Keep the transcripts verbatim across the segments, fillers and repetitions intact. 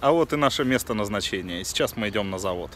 А вот и наше место назначения. Сейчас мы идем на завод.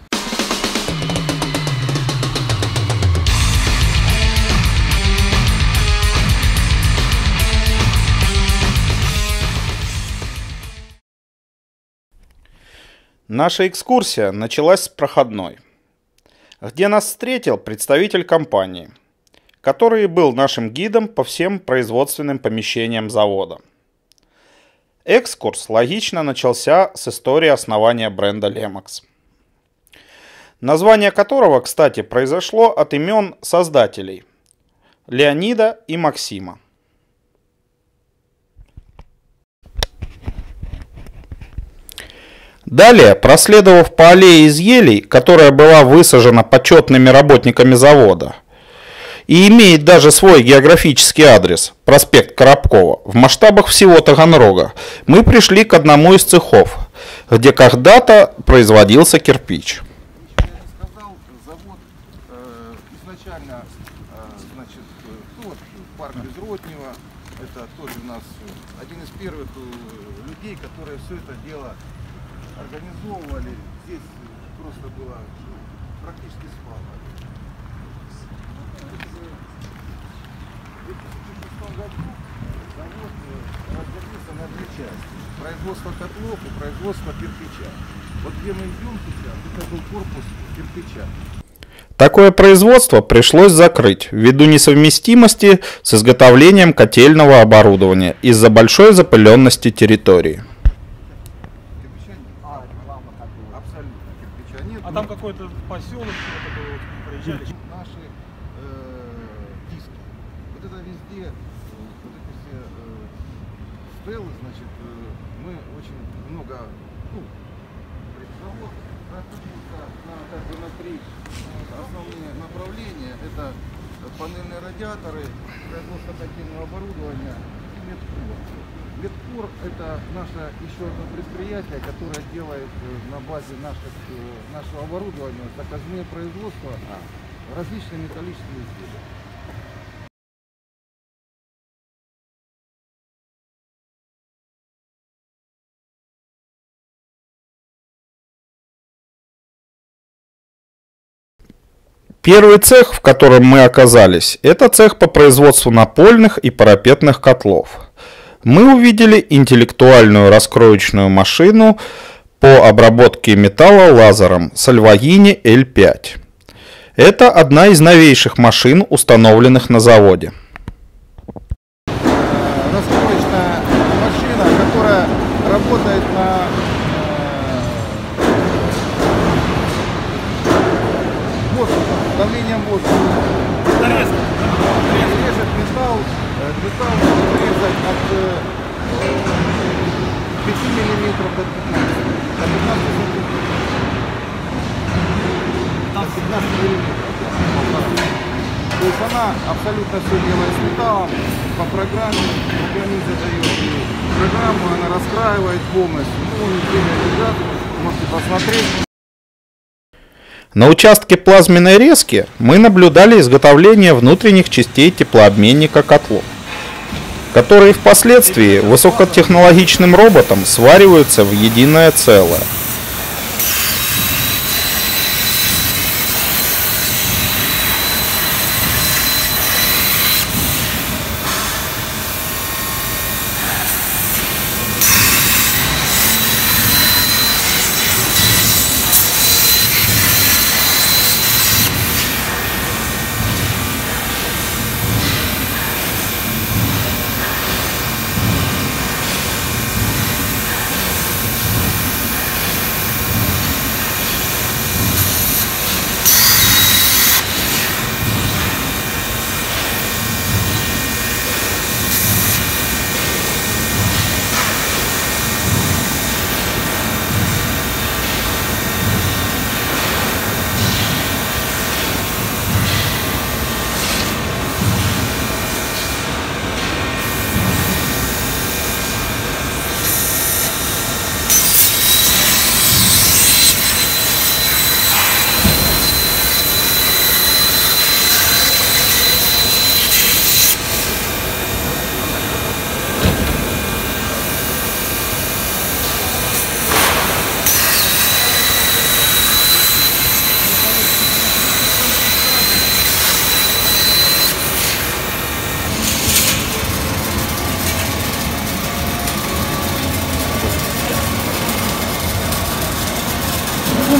Наша экскурсия началась с проходной, где нас встретил представитель компании, который был нашим гидом по всем производственным помещениям завода. Экскурс логично начался с истории основания бренда Lemox, название которого, кстати, произошло от имен создателей Леонида и Максима. Далее, проследовав по аллее из елей, которая была высажена почетными работниками завода и имеет даже свой географический адрес, проспект Коробкова, в масштабах всего Таганрога, мы пришли к одному из цехов, где когда-то производился кирпич. Я не сказал, завод э, изначально, э, значит, ну, вот, парк Безроднева, это тоже у нас один из первых э, людей, которые все это дело организовывали. Здесь просто было практически свалка. В две тысячи шестом году завод разделился на две части. Производство котлов и производство кирпича. Вот где мы идем сейчас, это был корпус кирпича. Такое производство пришлось закрыть ввиду несовместимости с изготовлением котельного оборудования из-за большой запыленности территории. А там какой-то поселок, это было, вот, проезжали. Наши э, диски. Вот это везде, вот эти все э, стелы, значит, э, мы очень много, ну, завод разделился на, как бы, на три основные направления. Это панельные радиаторы, производство котельного оборудования и медкур. Медкур — это наше еще одно предприятие, которое делает на базе наших, нашего оборудования заказные производства различные металлические изделия. Первый цех, в котором мы оказались, это цех по производству напольных и парапетных котлов. Мы увидели интеллектуальную раскроечную машину по обработке металла лазером Salvagnini эль пять. Это одна из новейших машин, установленных на заводе. Раскроечная машина, которая работает на воздухе, давлением воздуха. Режет металл, металл можно резать от пяти миллиметров до пятнадцати. До пятнадцати сантиметров. До пятнадцати миллиметров. То есть она абсолютно все делает с металлом по программе. Программист задает ей программу, она раскраивает полностью. Ну, изделия лежат, можете посмотреть. На участке плазменной резки мы наблюдали изготовление внутренних частей теплообменника котлов, которые впоследствии высокотехнологичным роботом свариваются в единое целое.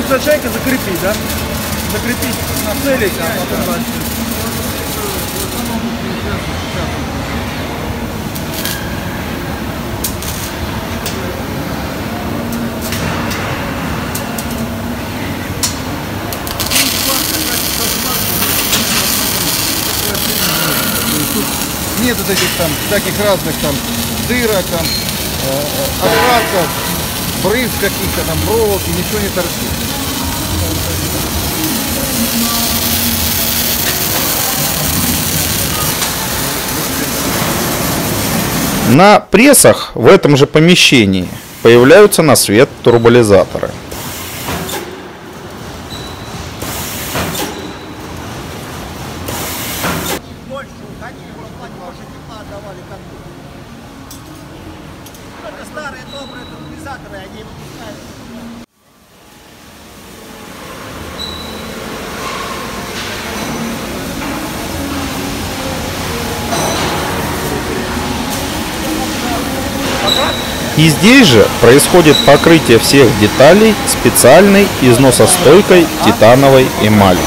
конца шейка закрепить, да? Закрепить, нацелить, а потом дальше. Нет вот этих там всяких разных там дырок, там э, осадков, брызг каких-то там, проволоки, ничего не торчит. На прессах в этом же помещении появляются на свет турболизаторы. Больше уходили, вот больше тепла отдавали как бы. Это старые добрые турболизаторы, они выпускают. И здесь же происходит покрытие всех деталей специальной износостойкой титановой эмалью.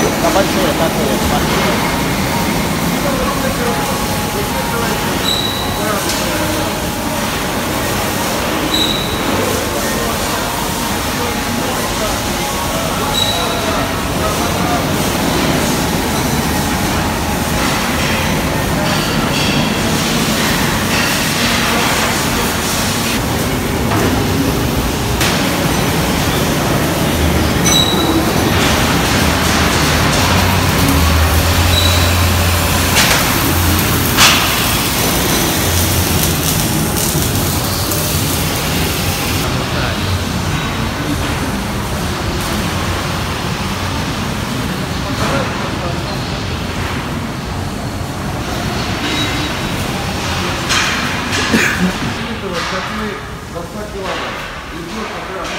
Как мы двадцать килограмм, идет как раз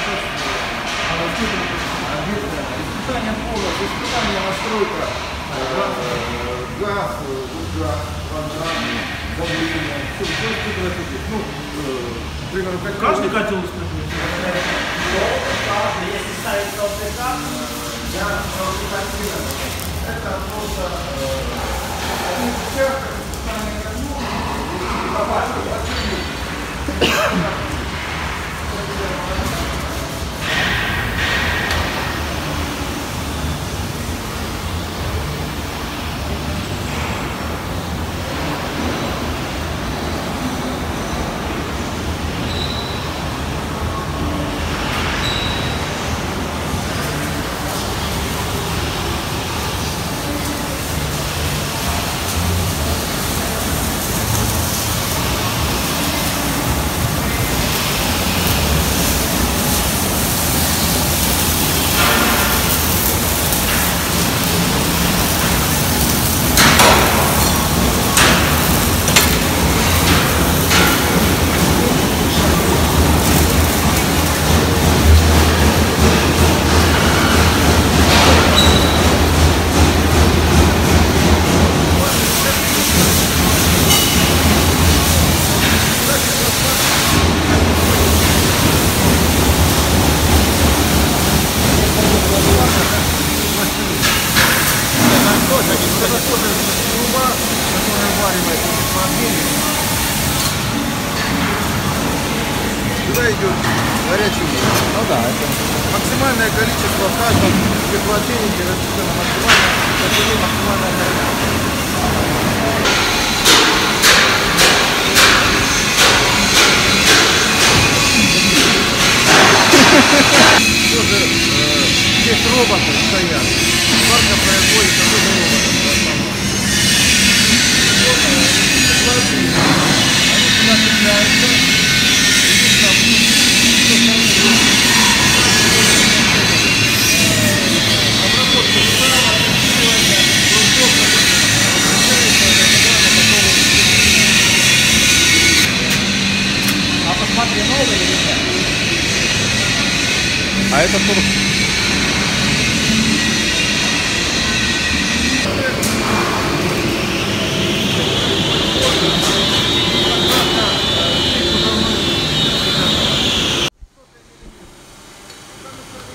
испытание полностью, испытание, настройка, газ, газ, давление, все, все испытывается здесь. Ну, примерно как Каждый котел испытывает? Если ставить ЛТК, это просто испытание как ну, сюда идет горячий воздух. Ну да, это максимальное количество в каждом теплообменнике рассчитано максимально, максимальное количество. Тоже э, здесь роботы стоят. Парка производит такой робот. Они сюда цепляются. Обработка справа, отсеивание, грунтовка. а посмотри, новый или нет? А это тур...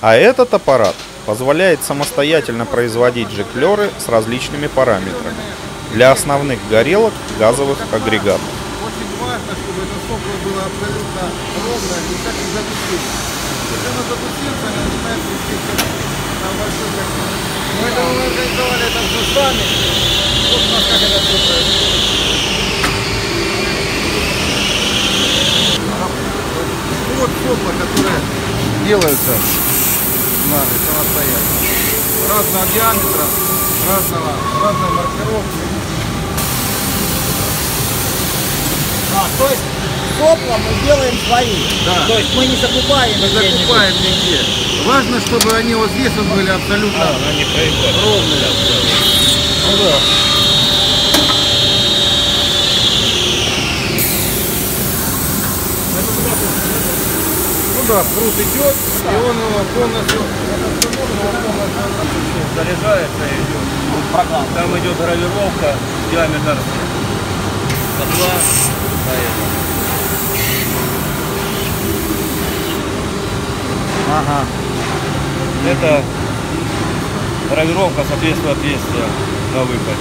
А этот аппарат позволяет самостоятельно производить жиклеры с различными параметрами для основных горелок газовых агрегатов. Очень важно, чтобы это сопло было абсолютно ровное, без всяких затуплений. Если оно затупится, оно начинает крутиться на большой картине. Поэтому мы организовали это все сами. Вот у нас как это все происходит. И вот сопла, которые делаются нами самостоятельно. Разного диаметра, разного, разной маркировки. А, то есть сопла мы делаем свои. Да. То есть мы не закупаем. Не закупаем нигде. Важно, чтобы они вот здесь вот были абсолютно А, они ровные. Ну, да. Ну да, пруд идет, и он его полностью заряжается и идет. Там идет гравировка, диаметр котла. Ага. Это гравировка соответствует отверстия на выходе.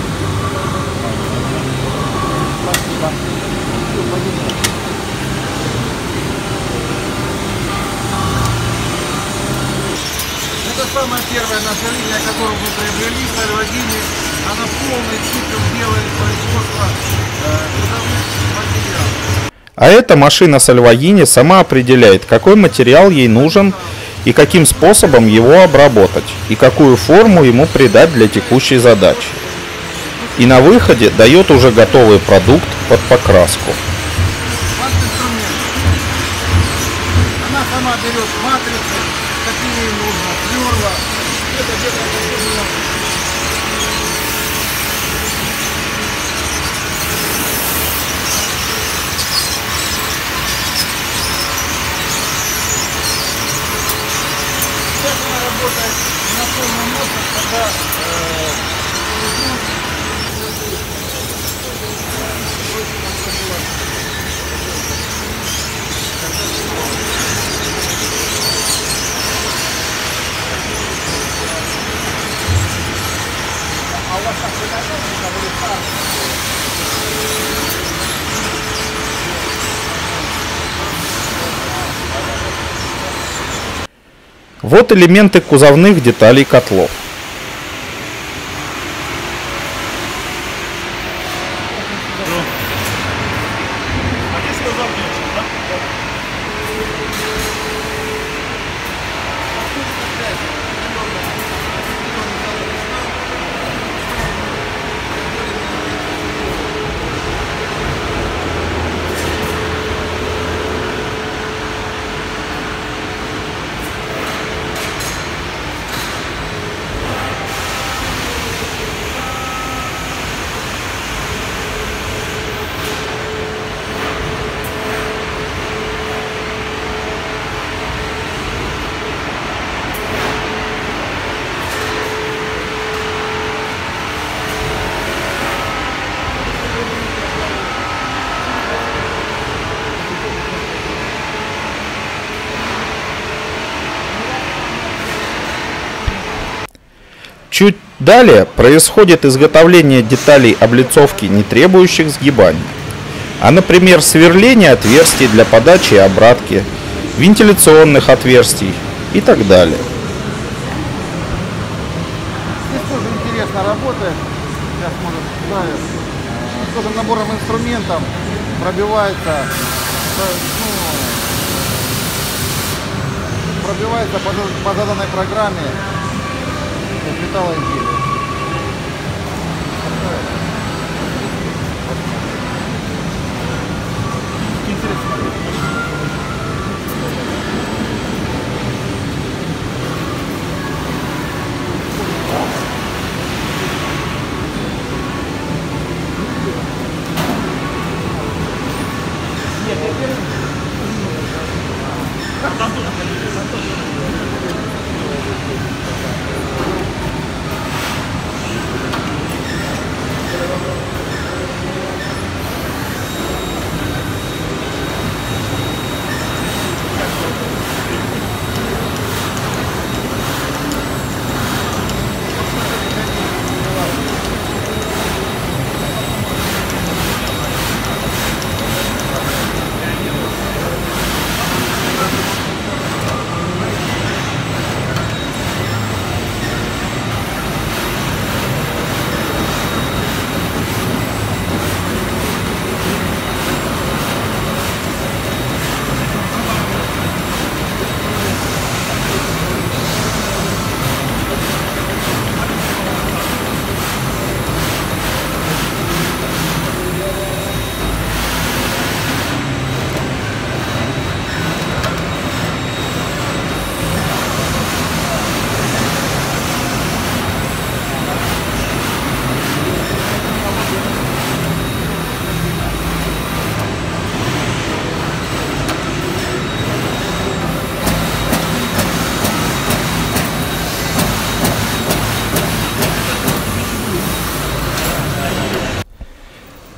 Это самая первая наша линия, которую мы приобрели в Сальвадине. Она полный цикл делает производство э, трудовых материалов. А эта машина Сальвагини сама определяет, какой материал ей нужен и каким способом его обработать, и какую форму ему придать для текущей задачи. И на выходе дает уже готовый продукт под покраску. Инструмент. Она сама берет матрицы, какие ей нужно, сверла. Это где-то сейчас она работает на полном мощности, когда э, Вот элементы кузовных деталей котлов. Чуть далее происходит изготовление деталей облицовки, не требующих сгибания, а, например, сверление отверстий для подачи и обратки, вентиляционных отверстий и так далее. здесь тоже интересно работает. Сейчас может ставить. С тоже набором инструментов пробивается, ну, пробивается по, по заданной программе металлоизделия.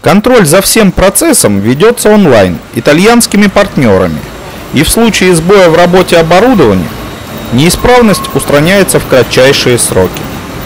Контроль за всем процессом ведется онлайн итальянскими партнерами, и в случае сбоя в работе оборудования неисправность устраняется в кратчайшие сроки.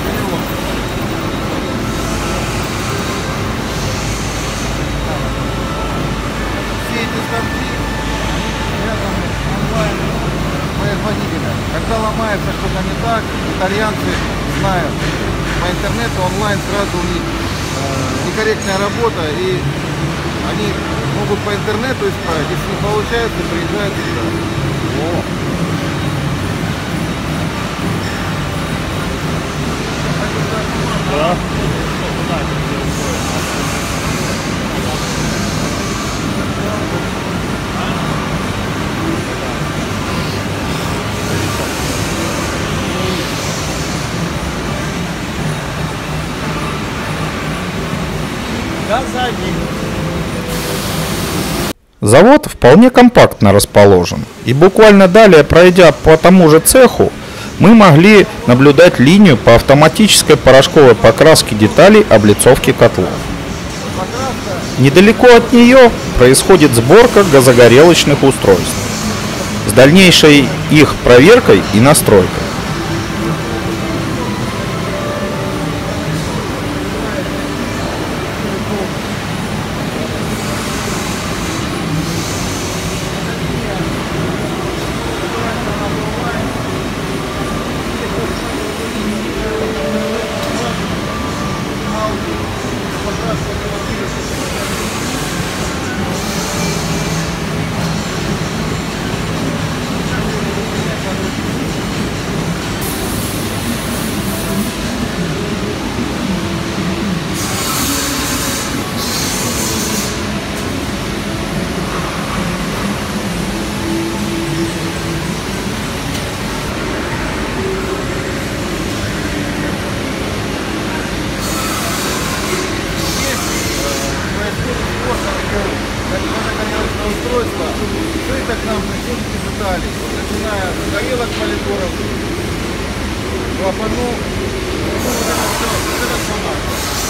Все эти станки связаны онлайн с производителем. Когда ломается что-то не так, итальянцы знают по интернету, онлайн сразу у них э, некорректная работа, и они могут по интернету исправить. Если не получается, приезжают сюда. Да. Газовик. Завод вполне компактно расположен, и буквально далее, пройдя по тому же цеху, мы могли наблюдать линию по автоматической порошковой покраске деталей облицовки котлов. Недалеко от нее происходит сборка газогорелочных устройств с дальнейшей их проверкой и настройкой. Устройство, все это к нам приходит из Италии, начиная с горелок политоров, клапану, ну, вот это все, вот это фонарь.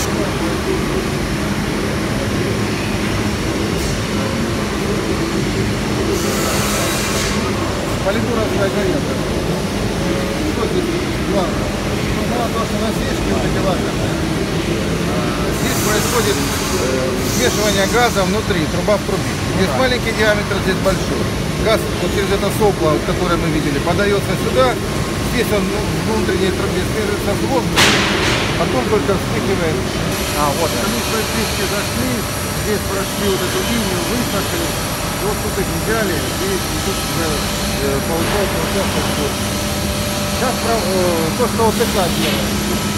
Политоровская горелка. Что здесь главное? Ну, главное то, что насечки вот эти лазерные. Здесь происходит смешивание газа внутри, труба в трубе. Здесь маленький диаметр, здесь большой. Газ вот через это сопло, которое мы видели, подается сюда. Здесь он ну, в внутренней трубе смешивается с воздухом, потом только вспыхивает. А, вот. Они практически зашли, здесь прошли вот эту линию, высохли. Вот тут их взяли, здесь и тут уже э, получается участок. Сейчас э, то, что вот это делает.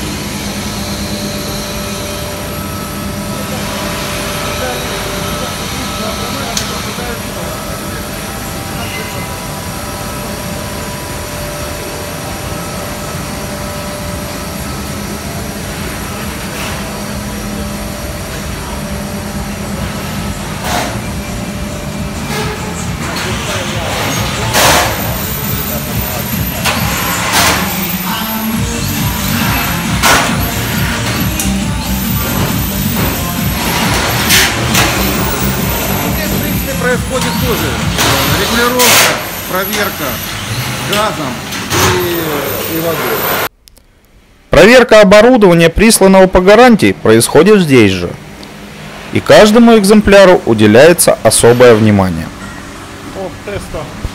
Происходит тоже регулировка, проверка газом и, и водой. Проверка оборудования, присланного по гарантии, происходит здесь же. И каждому экземпляру уделяется особое внимание. О, теста.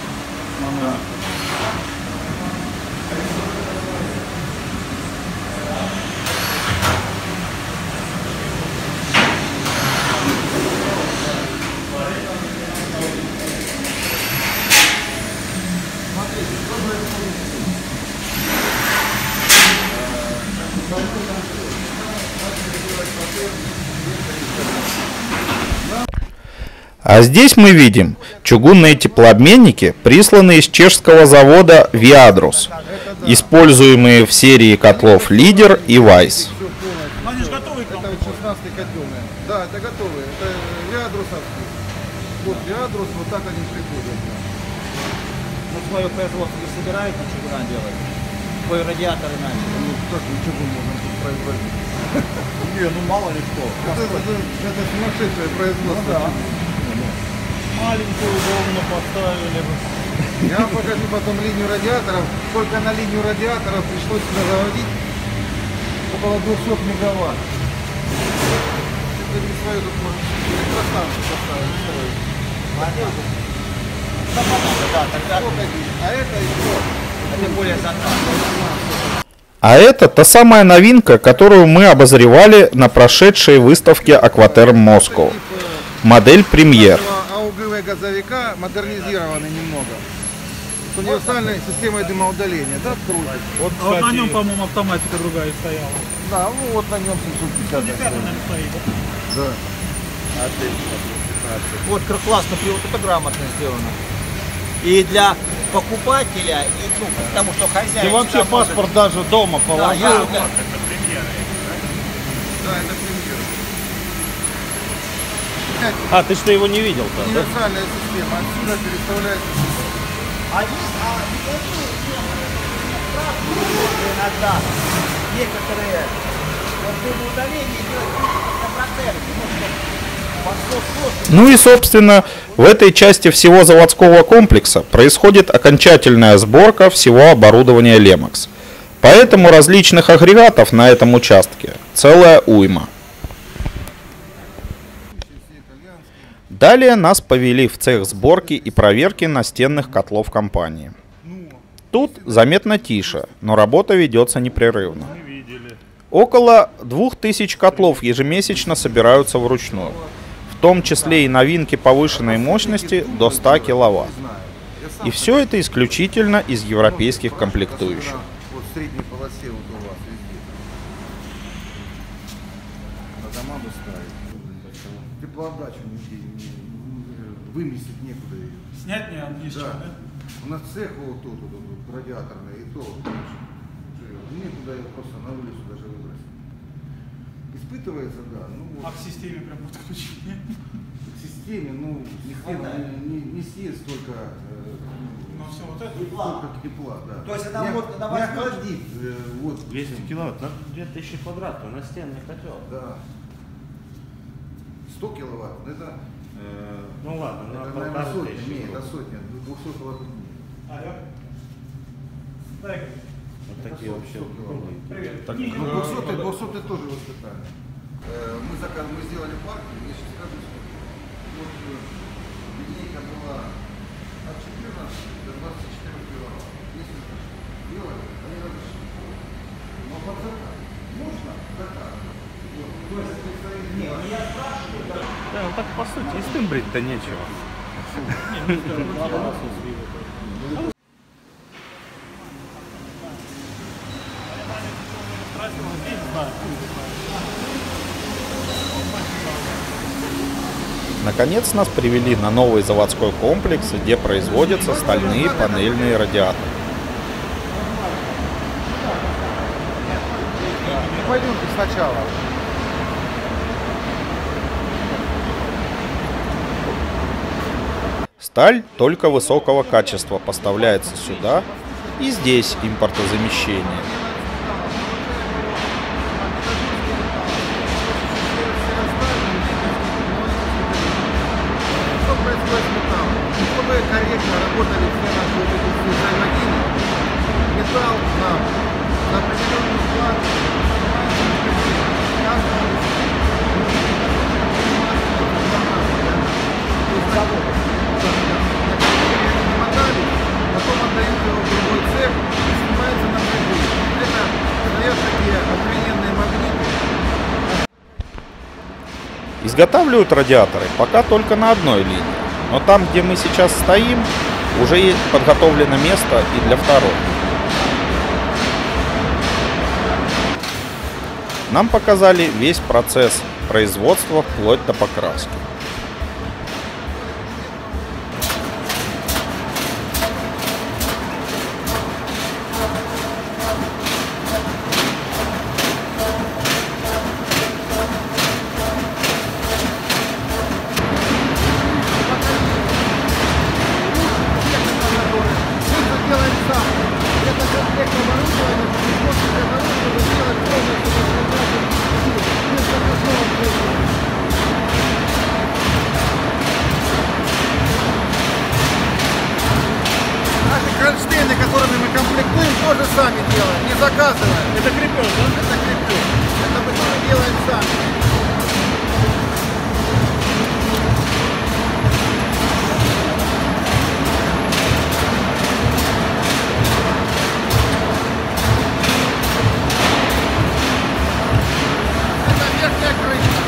А здесь мы видим чугунные теплообменники, присланные из чешского завода Viadrus, используемые в серии котлов Лидер и Вайс. Они же готовы к нам. Это вот шестнадцатый котельный. Да, это готовые. Это Viadrusовские. Вот Viadrus, вот так они приходят. Ну, свое производство не собираете чугуна делать? Свой радиатор иначе. Ну, как мы чугун можем тут производить? Не, ну мало ли кто. Это, это, это сумасшедшее производство. Маленькую волну поставили бы. Я вам покажу потом линию радиаторов. Только на линию радиаторов пришлось сюда заводить около двухсот мегаватт. Это не свое, тут можно электростанцию поставить, строить. Да, тогда А это еще. это более затратно. А это та самая новинка, которую мы обозревали на прошедшей выставке Aquaterm Moscow. Модель Premier. АУГВ газовика модернизированы немного. С универсальной системой дымоудаления. Да, крутит. Вот, А вот на кстати, нем, по-моему, автоматика другая стояла. Да, ну вот на нем семьсот пятьдесят. пятьдесят она стоит. Да. Вот как классно, вот это грамотно сделано. И для покупателя, и, ну, потому что хозяин... Ты вообще всегда может- паспорт даже дома Да, положил. я- Да, это премьер. А, ты что, его не видел-то, да? Универсальная система. Отсюда переставляется. А есть, а вот иногда некоторые вот дымоудаление идет на процессе, Ну и, собственно, в этой части всего заводского комплекса происходит окончательная сборка всего оборудования Lemox. Поэтому различных агрегатов на этом участке целая уйма. Далее нас повели в цех сборки и проверки настенных котлов компании. Тут заметно тише, но работа ведется непрерывно. Около двух тысяч котлов ежемесячно собираются вручную, в том числе и новинки повышенной мощности до ста киловатт. И все это исключительно из европейских комплектующих. Вот в средней полосе вот у вас везде. На дома бы ставить. Теплоотдачу нигде не- выместить некуда ее. Снять не, не с чем, Да. да? У нас цех вот тут, вот, вот, радиаторный, и то некуда ее просто на улицу даже выбросить. Испытывается, да. Ну, А вот, к системе прям подключение. к системе, ну, не, хватает. не, не съест столько, э, Ну все, вот это. столько тепла, да. То есть это не, вот на не восьмой- охладит, э, вот. двести киловатт, на две тысячи квадратов, настенный котел. Да. сто киловатт, ну, это, Э, ну ладно, на это наверное, полторы сотня, тысячи. не, это сотня, двухсот киловатт в день. Алло. Дай. Вот такие вообще. сто киловатт. Привет. Так, Не, Ну, ну, двухсот, двухсот тоже воспитание. Э, Мы, заказ, мы сделали парк, я сейчас скажу, что вот э, линейка была от четырнадцати до двадцати четырёх киловатт. Если делали, они разрешили. Но под заказ можно заказ. Вот. То есть, не, я спрашиваю, да. Да, ну так по сути, и с тем брить-то нечего. Наконец нас привели на новый заводской комплекс, где производятся стальные панельные радиаторы. Пойдемте сначала. Сталь только высокого качества поставляется сюда, и здесь импортозамещение. Что происходит с металлом? Чтобы корректно работали все наши вот эти все взаимодействия, металл нам на определенный склад потом отдают его в другой цех и снимается на прибыль. Это стоят такие охрененные магниты. Изготавливают радиаторы пока только на одной линии, но там, где мы сейчас стоим, уже есть подготовлено место и для второй. Нам показали весь процесс производства вплоть до покраски. Это делаем сам. Это комплект оборудования, возможность оборудования сделать полностью заказываем. Это крепеж, да? Это крепеж. Это мы тоже делаем сами. Это верхняя крышка.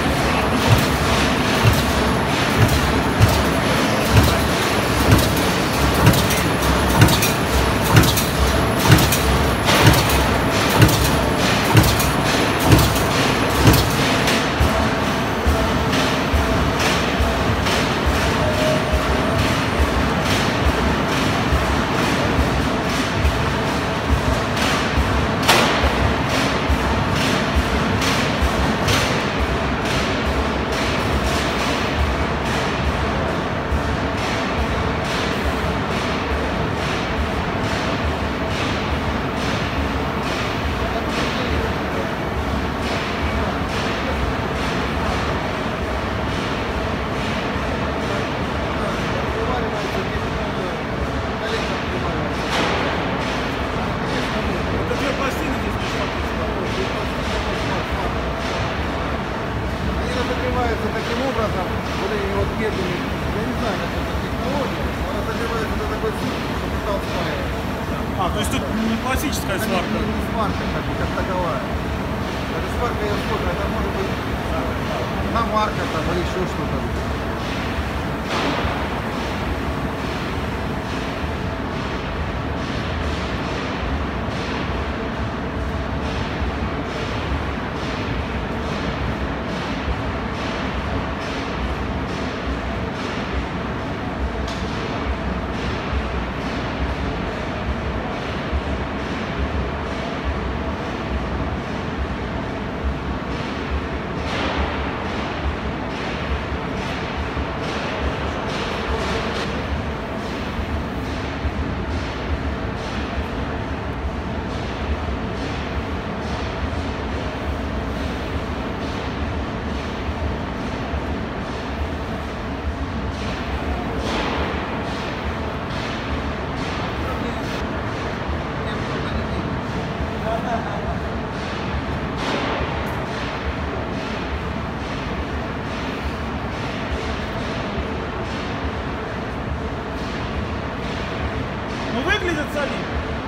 Это две пластины здесь Они разогреваются таким образом, вот этими вот медными, я не знаю, как это технология, но разогревается до такой степени, что металл спаивается. А, то есть тут не классическая Это сварка. не, не сварка, как, бы, как таковая. Это сварка ее сложная, это может быть намарка там или еще что-то. Ну выглядит солидно.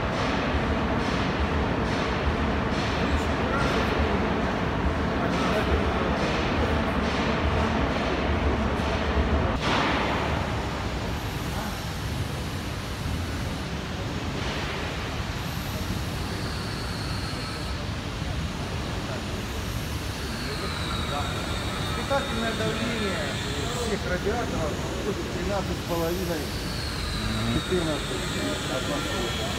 Испытательное давление всех радиаторов тринадцать с половиной четырнадцать атмосфер.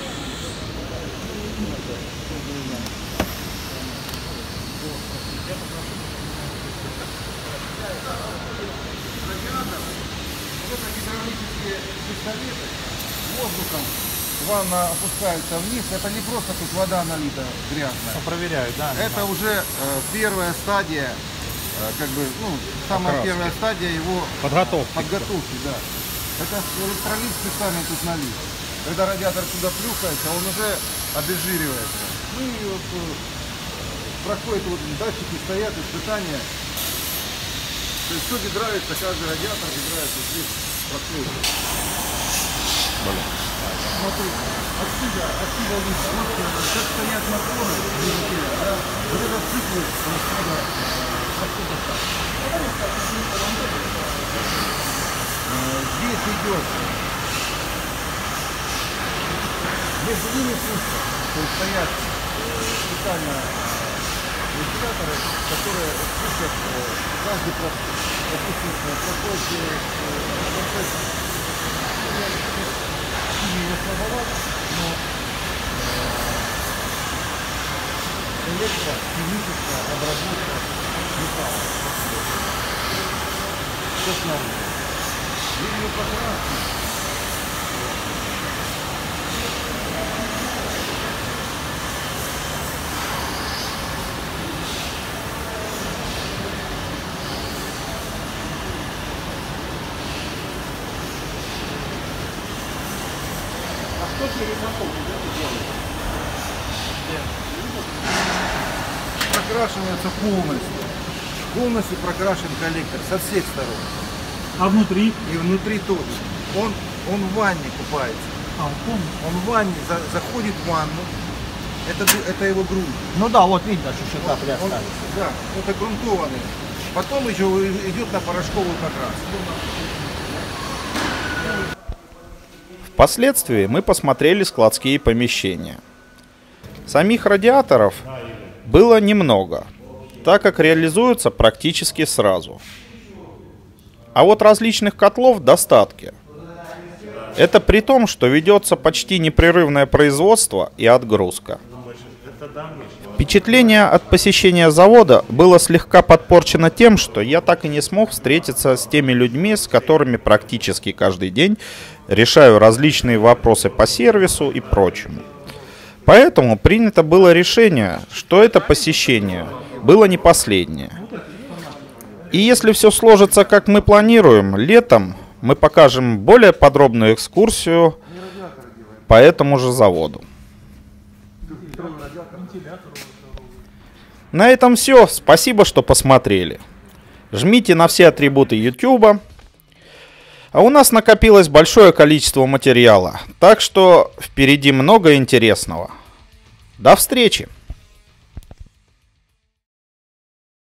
Радиатор, вот это гидравлические пистолеты, воздухом ванна опускается вниз. Это не просто тут вода налита грязная. Проверяют, да? Это уже э, первая стадия, э, как бы, ну, самая Покраски. первая стадия его Подготовка. подготовки, да. Это электролит специальный тут налит. Когда радиатор сюда плюхается, он уже обезжиривается. Ну и вот э, проходит, вот датчики стоят, испытания. То есть все гидравится, каждый радиатор гидравится, здесь проходит. Смотри, отсюда, отсюда видно, вот э, как стоят моторы, двигателя, да, вот этот цикл расхода, расхода так. Э, Здесь идет, между ними пусто, то есть стоят э, специально вентиляторы, которые пустят э, каждый процесс, допустим, э, проходит э, процесс, не слабоват, но электро-химическая обработка металла. Все снаружи. Видно покраски. А что перед знакомым делает? прокрашивается полностью. Полностью прокрашен коллектор со всех сторон. А внутри? И внутри тоже. Он, он в ванне купается. А, он, Он в ванне за, заходит в ванну. Это, это его грунт. Ну да, вот видно, что еще капли Он, остались. да, это грунтованный. Потом еще идет на порошковую покраску. Впоследствии мы посмотрели складские помещения. Самих радиаторов было немного, так как реализуются практически сразу. А вот различных котлов в достатке. Это при том, что ведется почти непрерывное производство и отгрузка. Впечатление от посещения завода было слегка подпорчено тем, что я так и не смог встретиться с теми людьми, с которыми практически каждый день решаю различные вопросы по сервису и прочему. Поэтому принято было решение, что это посещение было не последнее. И если все сложится, как мы планируем, летом мы покажем более подробную экскурсию по этому же заводу. На этом все. Спасибо, что посмотрели. Жмите на все атрибуты YouTube. А у нас накопилось большое количество материала, так что впереди много интересного. До встречи!